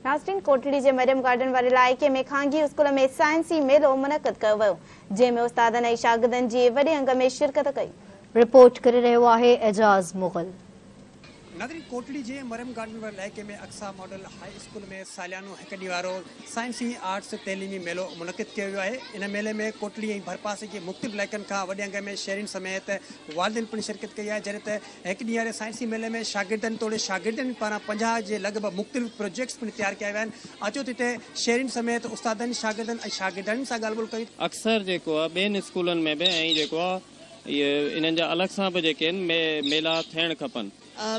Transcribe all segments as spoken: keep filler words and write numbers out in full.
नाज़रीन, कोटड़ी जे मरियम गार्डन वारे इलाइक़े में खांगी स्कूल में साइंसी मेलो मुनक़िद कयो वियो, जंहिंमें उस्तादनि ऐं शागिर्दनि जी वॾे अंग में शिरकत कई। रिपोर्ट करे रहियो आहे एजाज़ मुग़ल। नाज़रीन, कोटड़ी जे मरियम गार्डन वारे इलाइक़े में अक्सा मॉडल हाई स्कूल में सालियानो हिकु ॾींहुं वारो साइंसी आर्ट्स तैलीमी मेलो मुनक़िद कयो वियो आहे। इन मेले में कोटड़ी ऐं भरपासे जे मुख़्तलिफ़ इलाइक़नि खां वॾे अंग में शहरीन समेत वालिदिन पिणु शिरकत कई आहे। जॾहिं त हिकु ॾींहुं वारे साइंसी मेले में शागिर्दनि तोड़े शागिर्दनि पारां पंजाह जे लॻभॻि मुख़्तलिफ़ प्रोजेक्ट्स पिणु तैयार कया विया आहिनि। अचो त हिते शहरीन समेत उस्तादनि शागिर्दनि ऐं शागिर्दनि सां ॻाल्हि ॿोल कई। अक्सर जेको आहे ॿियनि स्कूलनि में बि ऐं जेको आहे इहे इन्हनि जा अलॻि सां बि जेके आहिनि मे मेला थियणु खपनि।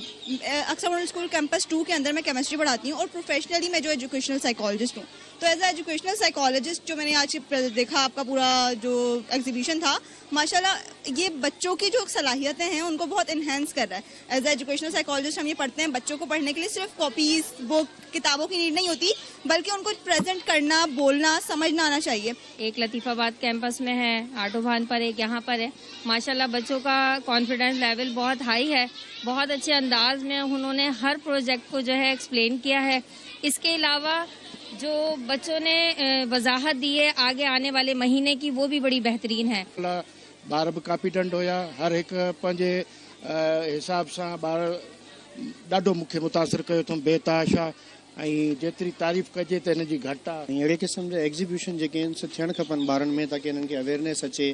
अक्सर मॉडल स्कूल कैंपस टू के अंदर मैं केमिस्ट्री पढ़ाती हूँ और प्रोफेशनली मैं जो एजुकेशनल साइकोलॉजिस्ट हूँ। तो एज ए एजुकेशनल साइकोलॉजिस्ट जो मैंने आज देखा आपका पूरा जो एग्जीबिशन था, माशाल्लाह ये बच्चों की जो सलाहियतें हैं उनको बहुत इन्हेंस कर रहा है। एज ए एजुकेशनल साइकोलॉजिस्ट हम ये पढ़ते हैं, बच्चों को पढ़ने के लिए सिर्फ कॉपीज बुक किताबों की नीड नहीं होती, बल्कि उनको प्रेजेंट करना, बोलना, समझना आना चाहिए। एक लतीफ़ाबाद कैंपस में है, आटोभान पर एक यहाँ पर है। माशाल्लाह बच्चों का कॉन्फिडेंस लेवल बहुत हाई है, बहुत अच्छे अंदाज में उन्होंने हर प्रोजेक्ट को जो है एक्सप्लेन किया है। इसके अलावा जो बच्चों ने वजाहत दी है आगे आने वाले महीने की, वो भी बड़ी बेहतरीन है। ॿार बि कॉम्पिटेंट हुया, हर हिकु पंहिंजे हिसाब सां ॿार ॾाढो मूंखे मुतासिर कयो अथऊं, बेताशा ऐं जेतिरी तारीफ़ कजे त हिन जी घटि आहे। अहिड़े क़िस्म जा एग्ज़िबिशन जेके आहिनि से थियणु खपनि ॿारनि में, ताकी हिननि खे अवेयरनेस अचे।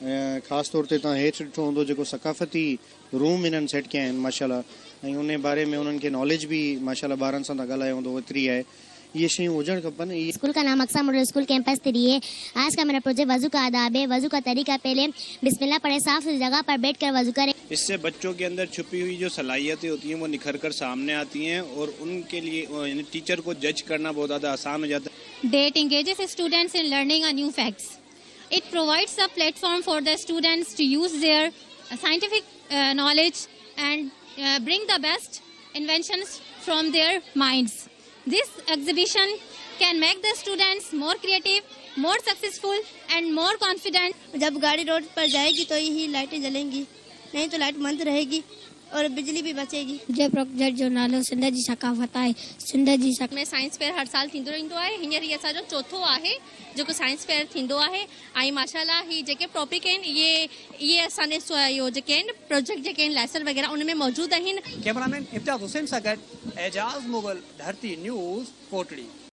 ख़ासि तौर ते तव्हां हेठि ॾिठो हूंदो जेको सकाफ़ती रूम हिननि सेट कया आहिनि माशाल्लाह, ऐं उन बारे में उन्हनि खे नॉलेज बि माशाल्लाह ॿारनि सां था ॻाल्हायो हूंदो ओतिरी आहे। ये शयूं हुजण खपनि। स्कूल का नाम Aqsa model school campus three है। आज का मेरा प्रोजेक्ट वजू का आदाब है। वजू का तरीका, पहले बिस्मिल्लाह पढ़े, साफ जगह पर बैठकर वजू करें। इससे बच्चों के अंदर छुपी हुई जो सलाहियतें होती हैं वो निखर कर सामने आती हैं और उनके लिए टीचर को जज करना बहुत ज़्यादा आसान हो जाता है। That engages students in learning a new facts. It provides a platform for the students to use their scientific uh, knowledge and uh, bring the best inventions from their minds. This exhibition can make the students more creative, more successful and more confident. जब गाड़ी road पर जाएगी तो यही लाइटें जलेंगी, नहीं तो लाइट बंद रहेगी और बिजली भी बचेगी। जो प्रोजेक्ट जो नालो सिंध जी सकाफ़त आहे, सिंध जी सक में साइंस फेयर हर साल थींदो रहंदो आहे। हींअर ही असांजो चौथो आहे जेको साइंस फेयर थींदो आहे। ऐं माशाल्लाह ही जेके टॉपिक आहिनि ये ये असांजे इहो जेके आहिनि प्रोजेक्ट जेके आहिनि लेसन वग़ैरह उन में मौजूदु आहिनि। कैमरामैन इम्तियाज़ हुसैन सां गॾु एजाज़ मुग़ल, धरती न्यूज़, कोटड़ी।